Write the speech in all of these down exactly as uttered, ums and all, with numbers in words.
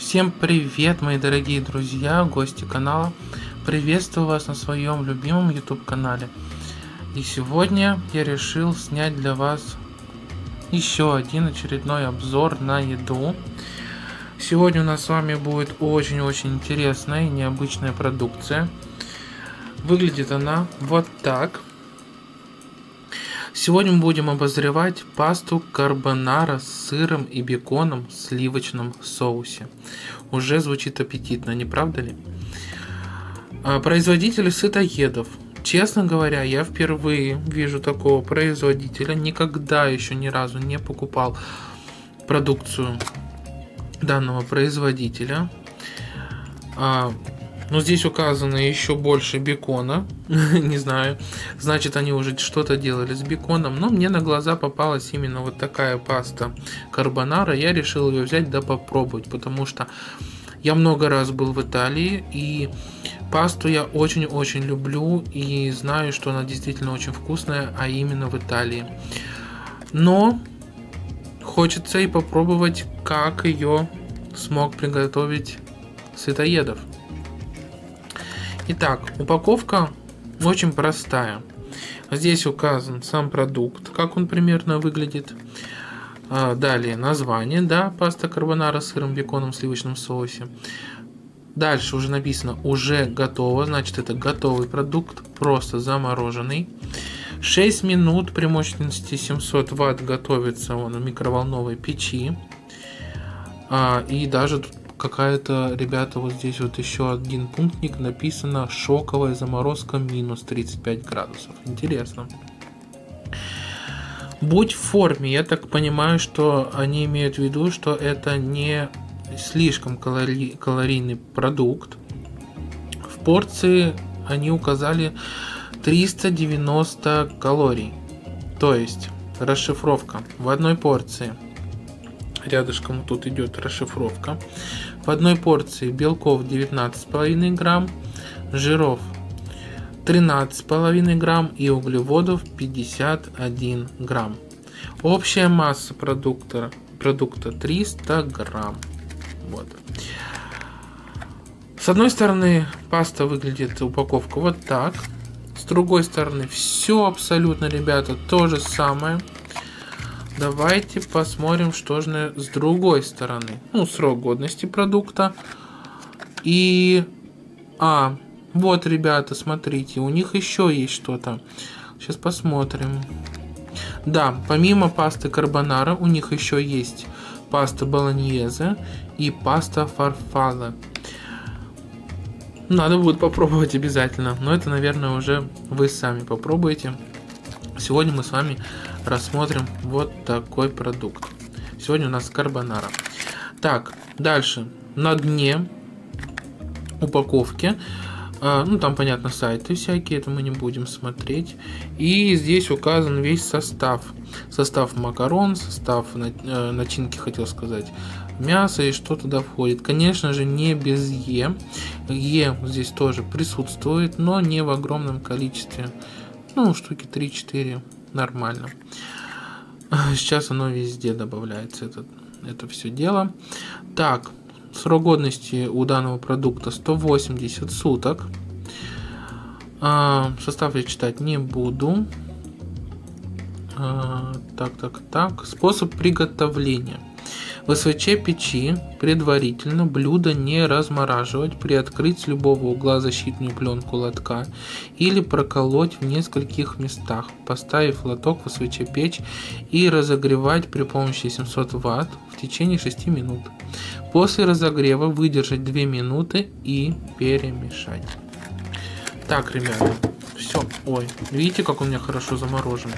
Всем привет, мои дорогие друзья, гости канала. Приветствую вас на своем любимом YouTube канале. И сегодня я решил снять для вас еще один очередной обзор на еду. Сегодня у нас с вами будет очень-очень интересная и необычная продукция. Выглядит она вот так. Сегодня мы будем обозревать пасту карбонара с сыром и беконом в сливочном соусе. Уже звучит аппетитно, не правда ли? Производитель сытоедов. Честно говоря, я впервые вижу такого производителя. Никогда еще ни разу не покупал продукцию данного производителя. Но здесь указано еще больше бекона. Не знаю, значит, они уже что-то делали с беконом. Но мне на глаза попалась именно вот такая паста карбонара. Я решил ее взять да попробовать, потому что я много раз был в Италии, и пасту я очень-очень люблю, и знаю, что она действительно очень вкусная, а именно в Италии. Но хочется и попробовать, как ее смог приготовить сытоедов. Итак, упаковка очень простая. Здесь указан сам продукт, как он примерно выглядит. Далее название, да, паста карбонара с сыром, беконом, в сливочном соусе. Дальше уже написано «уже готово», значит это готовый продукт, просто замороженный. шесть минут при мощности семьсот ватт готовится он в микроволновой печи. И даже тут какая-то, ребята, вот здесь вот еще один пунктик написано: шоковая заморозка минус тридцать пять градусов. Интересно. Будь в форме, я так понимаю, что они имеют в виду, что это не слишком калори... калорийный продукт. В порции они указали триста девяносто калорий. То есть расшифровка в одной порции. Рядышком тут идет расшифровка. В одной порции белков девятнадцать и пять грамм, жиров тринадцать и пять грамм и углеводов пятьдесят один грамм. Общая масса продукта, продукта триста грамм. Вот. С одной стороны паста выглядит, упаковка, вот так. С другой стороны все абсолютно, ребята, то же самое. Давайте посмотрим, что же с другой стороны. Ну, срок годности продукта. И... А, вот, ребята, смотрите, у них еще есть что-то. Сейчас посмотрим. Да, помимо пасты карбонара, у них еще есть паста болоньезе и паста фарфале. Надо будет попробовать обязательно. Но это, наверное, уже вы сами попробуете. Сегодня мы с вами рассмотрим вот такой продукт. Сегодня у нас карбонара. Так, дальше. На дне упаковки, э, ну там понятно сайты всякие, это мы не будем смотреть. И здесь указан весь состав. Состав макарон, состав э, начинки, хотел сказать, мясо и что туда входит. Конечно же, не без Е. Е здесь тоже присутствует, но не в огромном количестве. Ну, штуки три-четыре, нормально. Сейчас оно везде добавляется, это, это все дело. Так, срок годности у данного продукта сто восемьдесят суток. А, состав я читать не буду. А, так, так, так. Способ приготовления. В СВЧ печи предварительно блюдо не размораживать, приоткрыть с любого угла защитную пленку лотка или проколоть в нескольких местах, поставив лоток в СВЧ печь и разогревать при помощи семьсот ватт в течение шести минут. После разогрева выдержать две минуты и перемешать. Так, ребята, все. Ой, видите, как у меня хорошо заморожен.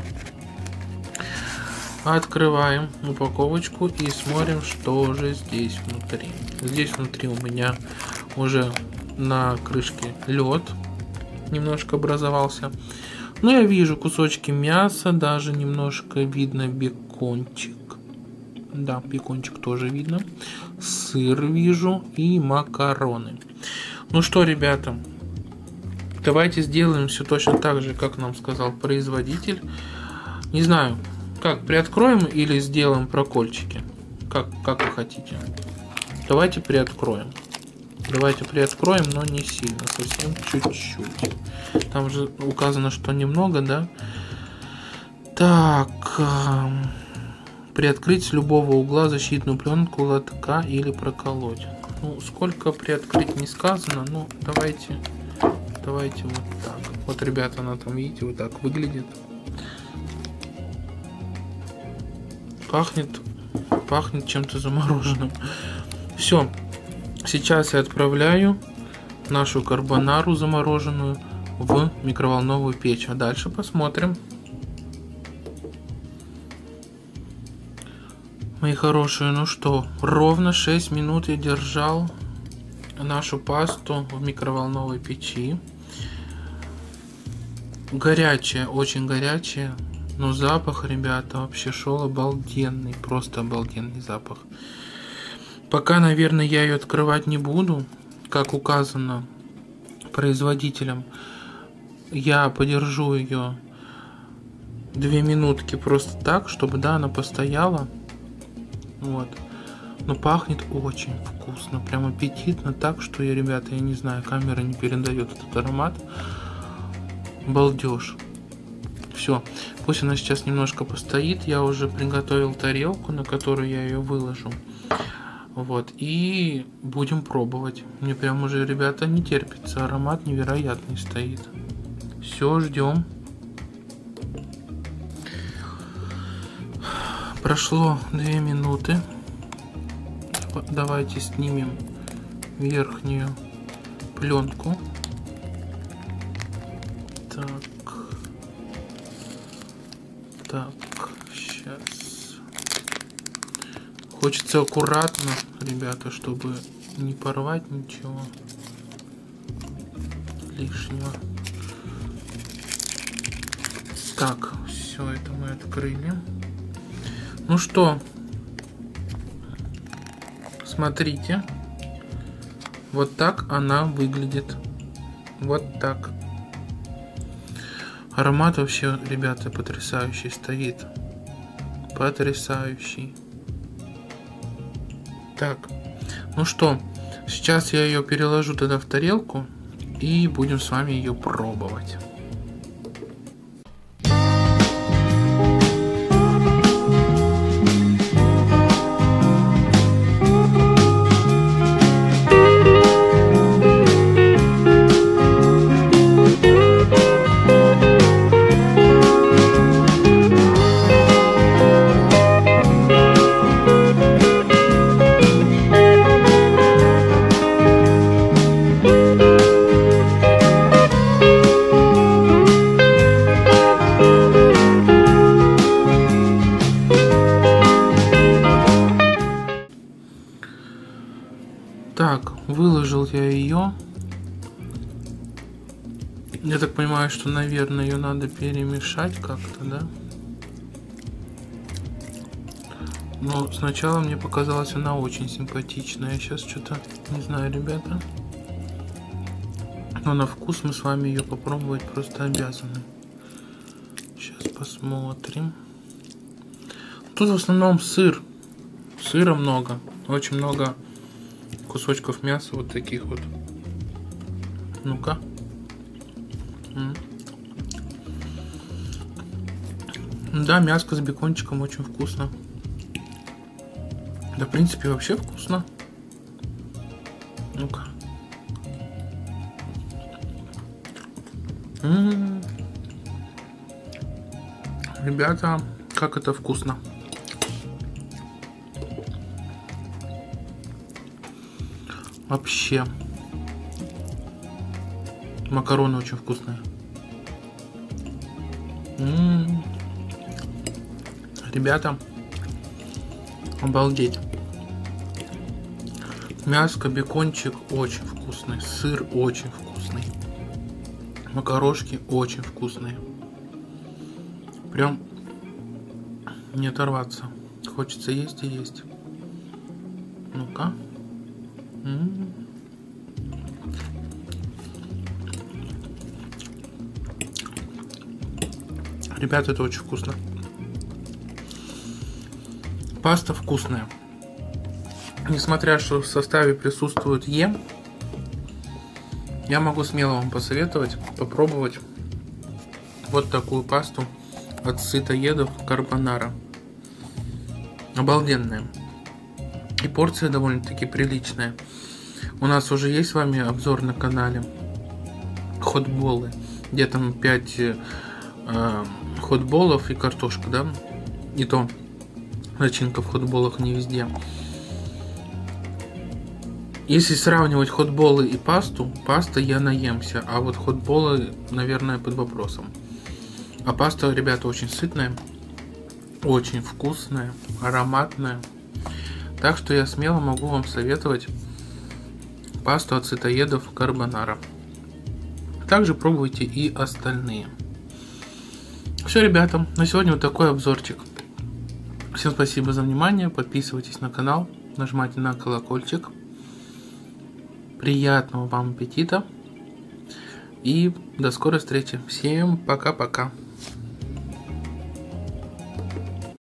Открываем упаковочку и смотрим, что же здесь внутри. Здесь внутри у меня уже на крышке лед немножко образовался. Но я вижу кусочки мяса, даже немножко видно бекончик. Да, бекончик тоже видно. Сыр вижу и макароны. Ну что, ребята, давайте сделаем все точно так же, как нам сказал производитель. Не знаю, как, приоткроем или сделаем прокольчики? Как, как вы хотите? Давайте приоткроем. Давайте приоткроем, но не сильно, совсем чуть-чуть. Там же указано, что немного, да? Так, приоткрыть с любого угла защитную пленку лотка или проколоть. Ну, сколько приоткрыть не сказано, но давайте, давайте вот так. Вот, ребята, она там, видите, вот так выглядит. Пахнет, пахнет чем-то замороженным. Все, сейчас я отправляю нашу карбонару замороженную в микроволновую печь, а дальше посмотрим. Мои хорошие, ну что, ровно шесть минут я держал нашу пасту в микроволновой печи. Горячая, очень горячая, но запах, ребята, вообще шел обалденный, просто обалденный запах. Пока, наверное, я ее открывать не буду, как указано производителем. Я подержу ее две минутки просто так, чтобы, да, она постояла. Вот. Но пахнет очень вкусно, прям аппетитно, так что я, ребята, я не знаю, камера не передает этот аромат. Балдеж. Все, пусть она сейчас немножко постоит. Я уже приготовил тарелку, на которую я ее выложу. Вот, и будем пробовать. Мне прям уже, ребята, не терпится. Аромат невероятный стоит. Все, ждем. Прошло две минуты. Давайте снимем верхнюю пленку. Так. Так, сейчас. Хочется аккуратно, ребята, чтобы не порвать ничего лишнего. Так, все это мы открыли. Ну что, смотрите, вот так она выглядит, вот так. Аромат вообще, ребята, потрясающий стоит, потрясающий. Так, ну что, сейчас я ее переложу тогда в тарелку и будем с вами ее пробовать. Так, выложил я ее. Я так понимаю, что, наверное, ее надо перемешать как-то, да? Но сначала мне показалась она очень симпатичная. Сейчас что-то не знаю, ребята. Но на вкус мы с вами ее попробовать просто обязаны. Сейчас посмотрим. Тут в основном сыр. Сыра много. Очень много кусочков мяса вот таких вот. Ну-ка. Да, мяско с бекончиком очень вкусно. Да, в принципе, вообще вкусно. Ну-ка. М-м-м. Ребята, как это вкусно. Вообще. Макароны очень вкусные. М-м-м. Ребята, обалдеть. Мяско, бекончик очень вкусный. Сыр очень вкусный. Макарошки очень вкусные. Прям не оторваться. Хочется есть и есть. Ну-ка. М-м-м. Ребята, это очень вкусно. Паста вкусная. несмотря что в составе присутствует Е, я могу смело вам посоветовать попробовать вот такую пасту от сытоедов карбонара. Обалденная. И порция довольно-таки приличная. У нас уже есть с вами обзор на канале хотболы, где там пять э, хотболов и картошка, да? И то начинка в хотболах не везде. Если сравнивать хотболы и пасту, паста я наемся, а вот хотболы, наверное, под вопросом. А паста, ребята, очень сытная, очень вкусная, ароматная. Так что я смело могу вам советовать пасту от сытоедов карбонара. Также пробуйте и остальные. Все, ребята, на сегодня вот такой обзорчик. Всем спасибо за внимание, подписывайтесь на канал, нажимайте на колокольчик. Приятного вам аппетита и до скорой встречи. Всем пока-пока.